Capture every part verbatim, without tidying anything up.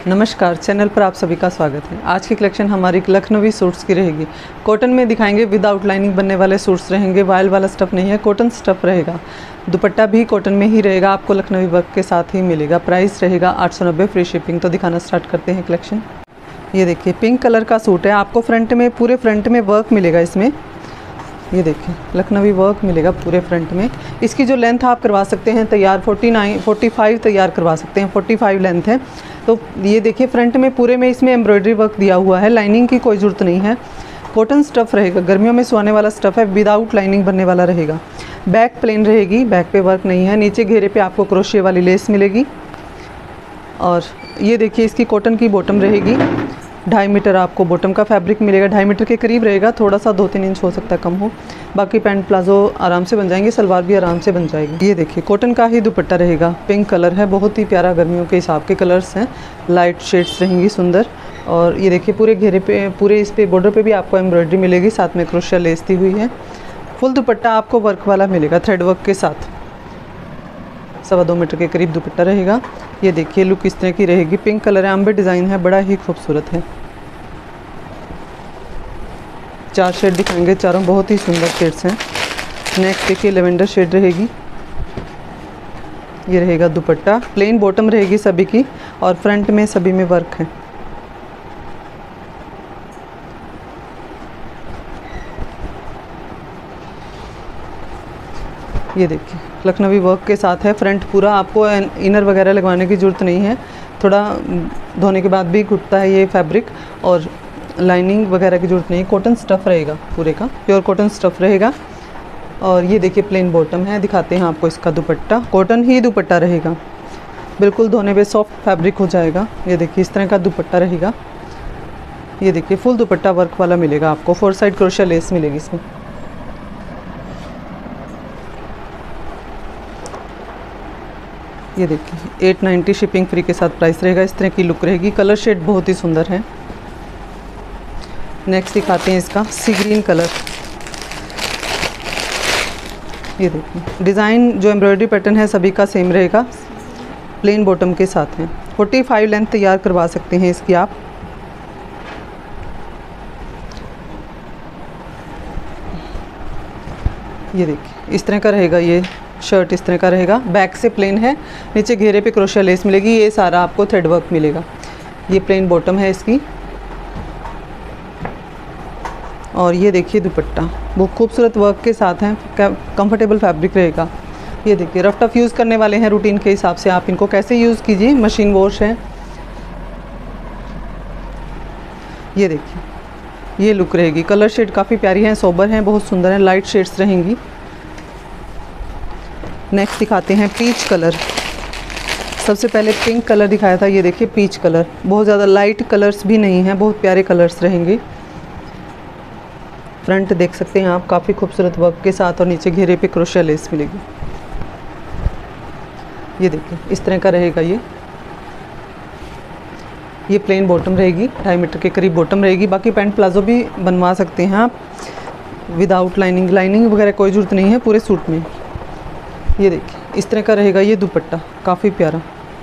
नमस्कार, चैनल पर आप सभी का स्वागत है। आज की कलेक्शन हमारी लखनवी सूट्स की रहेगी। कॉटन में दिखाएंगे, विदाउट लाइनिंग बनने वाले सूट्स रहेंगे। वायल वाला स्टफ़ नहीं है, कॉटन स्टफ़ रहेगा। दुपट्टा भी कॉटन में ही रहेगा, आपको लखनवी वर्क के साथ ही मिलेगा। प्राइस रहेगा आठ सौ नब्बे, फ्री शिपिंग। तो दिखाना स्टार्ट करते हैं कलेक्शन। ये देखिए, पिंक कलर का सूट है। आपको फ्रंट में, पूरे फ्रंट में वर्क मिलेगा इसमें। ये देखिए, लखनवी वर्क मिलेगा पूरे फ्रंट में। इसकी जो लेंथ आप करवा सकते हैं तैयार, फोर्टी नाइन फोर्टी फाइव तैयार करवा सकते हैं। फोर्टी फाइव लेंथ है। तो ये देखिए, फ्रंट में पूरे में इसमें एम्ब्रॉयडरी वर्क दिया हुआ है। लाइनिंग की कोई ज़रूरत नहीं है। कॉटन स्टफ़ रहेगा, गर्मियों में सुहाने वाला स्टफ़ है। विदाउट लाइनिंग बनने वाला रहेगा। बैक प्लेन रहेगी, बैक पे वर्क नहीं है। नीचे घेरे पे आपको क्रोशिया वाली लेस मिलेगी। और ये देखिए, इसकी कॉटन की बॉटम रहेगी। ढाई मीटर आपको बॉटम का फैब्रिक मिलेगा। ढाई मीटर के करीब रहेगा, थोड़ा सा दो तीन इंच हो सकता है कम हो। बाकी पैंट प्लाजो आराम से बन जाएंगे, सलवार भी आराम से बन जाएगी। ये देखिए, कॉटन का ही दुपट्टा रहेगा। पिंक कलर है, बहुत ही प्यारा, गर्मियों के हिसाब के कलर्स हैं। लाइट शेड्स रहेंगी, सुंदर। और ये देखिए, पूरे घेरे पे, पूरे इस पे बॉर्डर पे भी आपको एम्ब्रॉयडरी मिलेगी, साथ में क्रोशिया लेस दी हुई है। फुल दुपट्टा आपको वर्क वाला मिलेगा, थ्रेड वर्क के साथ। सवा दो मीटर के करीब दुपट्टा रहेगा। ये देखिए, लुक इस तरह की रहेगी। पिंक कलर है, अम्बे डिज़ाइन है, बड़ा ही खूबसूरत है। चार शेड दिखाएंगे, चारों बहुत ही सुंदर शेड्स हैं। नेक्स्ट देखिए, लेवेंडर शेड रहेगी। ये रहेगा दुपट्टा। प्लेन बॉटम रहेगी सभी की, और फ्रंट में सभी में वर्क है। ये देखिए, लखनवी वर्क के साथ है। फ्रंट पूरा, आपको इनर वगैरह लगवाने की ज़रूरत नहीं है। थोड़ा धोने के बाद भी घुटता है ये फैब्रिक, और लाइनिंग वगैरह की ज़रूरत नहीं। कॉटन स्टफ़ रहेगा पूरे का, प्योर कॉटन स्टफ़ रहेगा। और ये देखिए, प्लेन बॉटम है। दिखाते हैं आपको इसका दुपट्टा। कॉटन ही दुपट्टा रहेगा, बिल्कुल धोने पे सॉफ्ट फैब्रिक हो जाएगा। ये देखिए, इस तरह का दुपट्टा रहेगा। ये देखिए, फुल दुपट्टा वर्क वाला मिलेगा आपको। फोर साइड क्रोशिया लेस मिलेगी इसमें। ये देखिए, एट नाइन्टी शिपिंग फ्री के साथ प्राइस रहेगा। इस तरह की लुक रहेगी। कलर शेड बहुत ही सुंदर है। नेक्स्ट दिखाते हैं इसका सी ग्रीन कलर। ये देखिए, डिज़ाइन जो एम्ब्रॉयडरी पैटर्न है सभी का सेम रहेगा। प्लेन बॉटम के साथ है। फोर्टी फाइव लेंथ तैयार करवा सकते हैं इसकी आप। ये देखिए, इस तरह का रहेगा। ये शर्ट इस तरह का रहेगा। बैक से प्लेन है, नीचे घेरे पे क्रोशिया लेस मिलेगी। ये सारा आपको थ्रेड वर्क मिलेगा। ये प्लेन बॉटम है इसकी। और ये देखिए दुपट्टा, वो खूबसूरत वर्क के साथ हैं। कंफर्टेबल फैब्रिक रहेगा। ये देखिए, रफ टफ यूज़ करने वाले हैं रूटीन के हिसाब से। आप इनको कैसे यूज़ कीजिए, मशीन वॉश है। ये देखिए, ये लुक रहेगी। कलर शेड काफ़ी प्यारी है, सोबर हैं, बहुत सुंदर हैं। लाइट शेड्स रहेंगी। नेक्स्ट दिखाते हैं पीच कलर। सबसे पहले पिंक कलर दिखाया था। ये देखिए, पीच कलर। बहुत ज़्यादा लाइट कलर्स भी नहीं हैं, बहुत प्यारे कलर्स रहेंगे। फ्रंट देख सकते हैं आप, काफ़ी खूबसूरत वर्क के साथ, और नीचे घेरे पे क्रोशिया लेस मिलेगी। ये देखिए, इस तरह का रहेगा ये। ये प्लेन बॉटम रहेगी, ढाई मीटर के करीब बॉटम रहेगी। बाकी पैंट प्लाजो भी बनवा सकते हैं आप विदाउट लाइनिंग। लाइनिंग वगैरह कोई ज़रूरत नहीं है पूरे सूट में। ये देखिए, इस तरह का रहेगा ये दुपट्टा, काफ़ी प्यारा।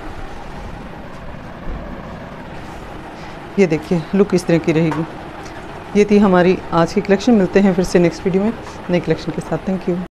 ये देखिए, लुक इस तरह की रहेगी। ये थी हमारी आज की कलेक्शन। मिलते हैं फिर से नेक्स्ट वीडियो में नई कलेक्शन के साथ। Thank you.